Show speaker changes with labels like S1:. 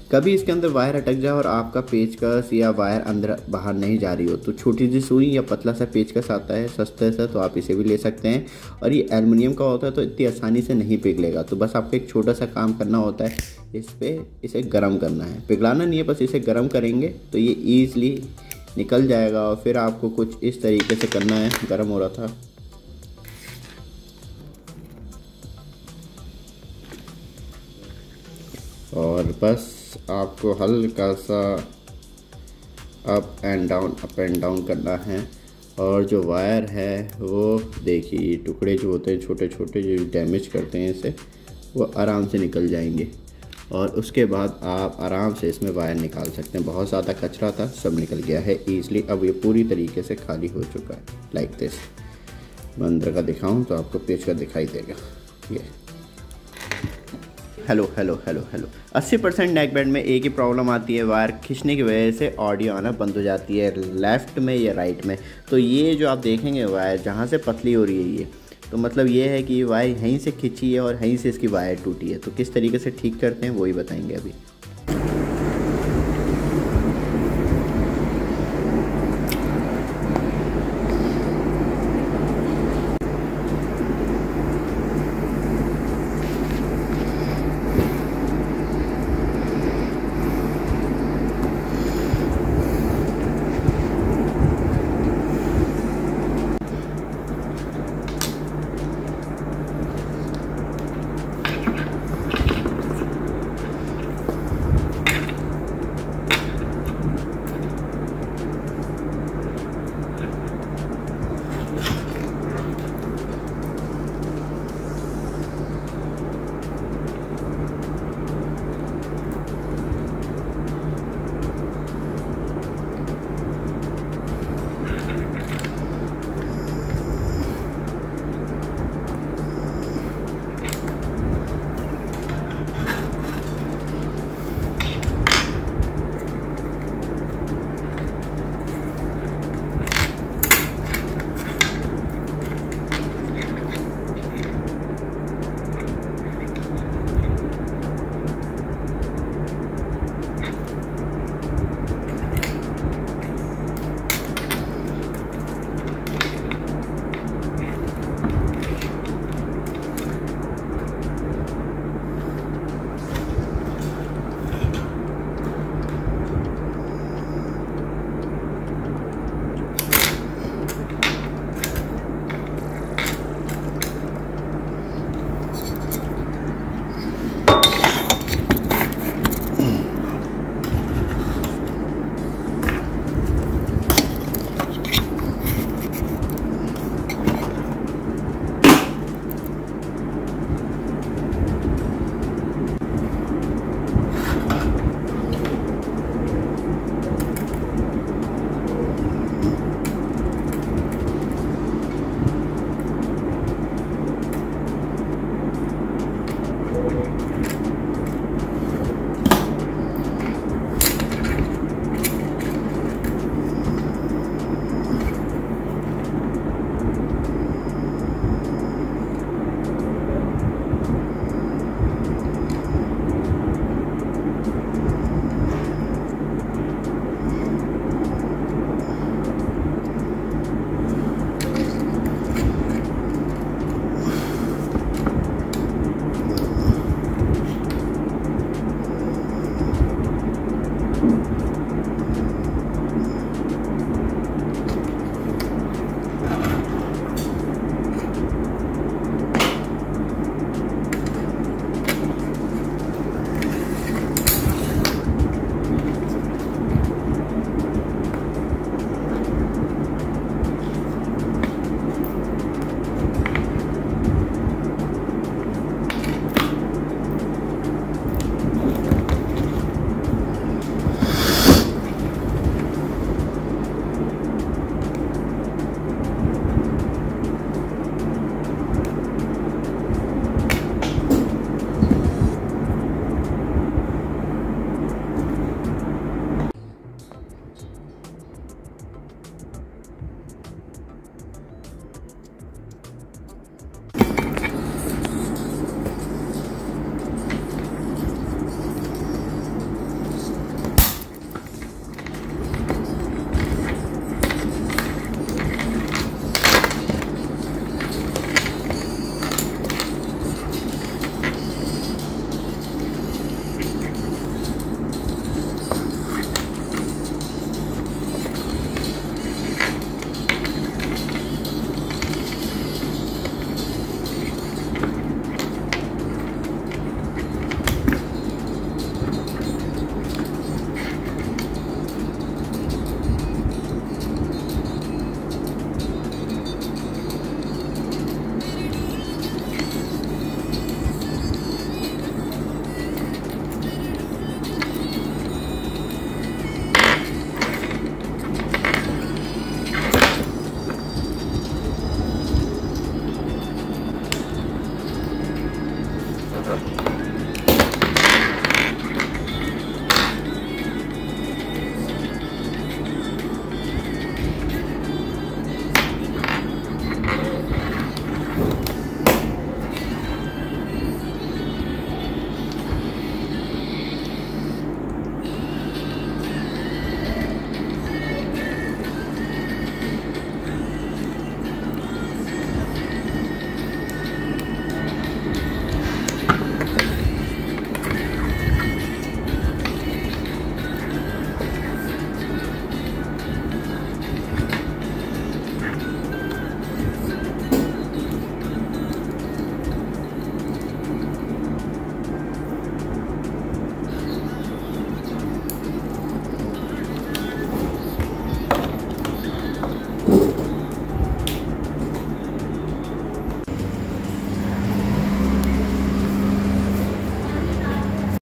S1: कभी इसके अंदर वायर अटक जाए और आपका पेचकस या वायर अंदर बाहर नहीं जा रही हो तो छोटी सी सुई या पतला सा पेचकस आता है सस्ते सा, तो आप इसे भी ले सकते हैं। और ये एल्युमिनियम का होता है तो इतनी आसानी से नहीं पिघलेगा। तो बस आपको एक छोटा सा काम करना होता है, इस पर इसे गर्म करना है, पिघलाना नहीं है, बस इसे गर्म करेंगे तो ये ईज़िली निकल जाएगा। और फिर आपको कुछ इस तरीके से करना है, गर्म हो रहा था, और बस आपको हल्का सा अप एंड डाउन करना है। और जो वायर है वो देखिए, टुकड़े जो होते हैं छोटे छोटे जो डैमेज करते हैं इसे, वो आराम से निकल जाएंगे। और उसके बाद आप आराम से इसमें वायर निकाल सकते हैं। बहुत ज़्यादा कचरा था, सब निकल गया है ईज़िली। अब ये पूरी तरीके से खाली हो चुका है, लाइक दिस। मैं अंदर का दिखाऊं तो आपको पेज का दिखाई देगा। ये हेलो 80% नेक बैंड में एक ही प्रॉब्लम आती है, वायर खींचने की वजह से ऑडियो आना बंद हो जाती है, लेफ़्ट में या राइट में। तो ये जो आप देखेंगे वायर जहाँ से पतली हो रही है ये, तो मतलब ये है कि वायर यहीं से खींची है और यहीं से इसकी वायर टूटी है। तो किस तरीके से ठीक करते हैं वही बताएंगे अभी।